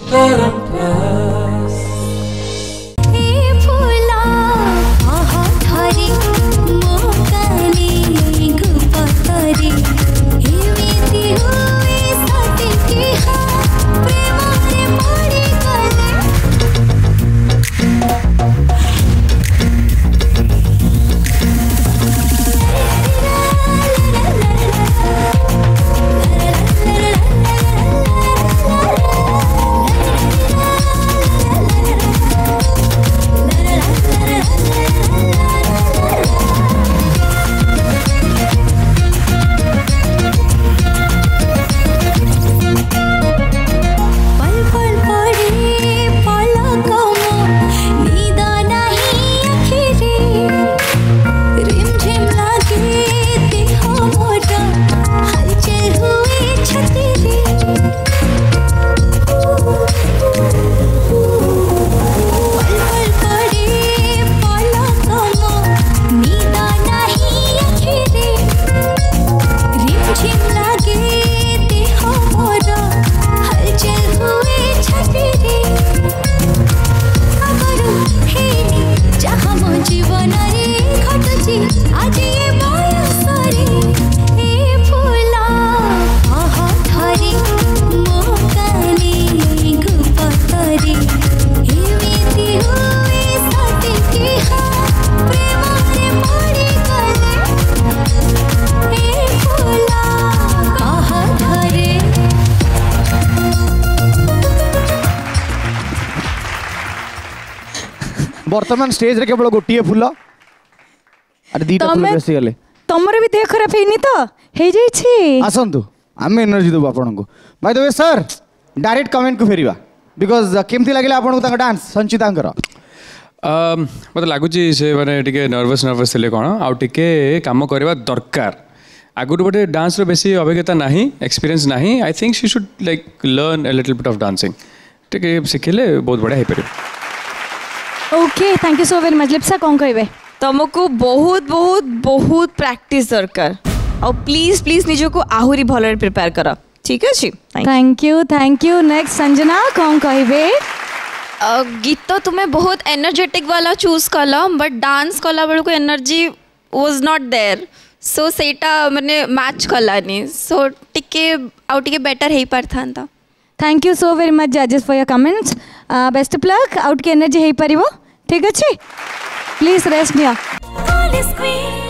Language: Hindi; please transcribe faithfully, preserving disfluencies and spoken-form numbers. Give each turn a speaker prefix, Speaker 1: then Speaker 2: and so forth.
Speaker 1: वर्तमान स्टेज रे केवल गोटिए फूल अरे दीटा फूल बेसी गले
Speaker 2: तमरे भी देह खराब हेनी तो हे जाई छी
Speaker 1: आसंतु आमे एनर्जी देबो आपन को by the way sir direct comment को फेरिबा बिकॉज़ केमथि लागिला आपन को ताका डांस संचितांकर
Speaker 3: अम मते लागु छी से माने टिके नर्वस नर्वस थिले कोन आ टिके काम करबा दरकार आगुर बटे डांस रो बेसी अभिज्ञता नाही एक्सपीरियंस नाही I think she should like learn a little bit of dancing टिके सिखले बहुत बढ़िया हे परिबो
Speaker 2: okay thank you so very much Lipsa कौन कहबे
Speaker 4: तुमको बहुत बहुत बहुत प्रैक्टिस दरकार और प्लीज प्लीज निजो को आहुरी भलरे प्रिपेयर करो ठीक अछि
Speaker 2: thank you thank you next Sanjana कौन कहबे
Speaker 5: गीत तो तुम्हें बहुत एनर्जेटिक वाला चूज कला बट डांस कला बेल को energy was not there so सेटा माने मैच कलानी सो टिके आउ टिके बेटर हेई परथांता
Speaker 2: thank you so very much जजेस for your comments best of luck आउट के एनर्जी हेई परिबो ठीक अछि प्लीज रेस्ट निया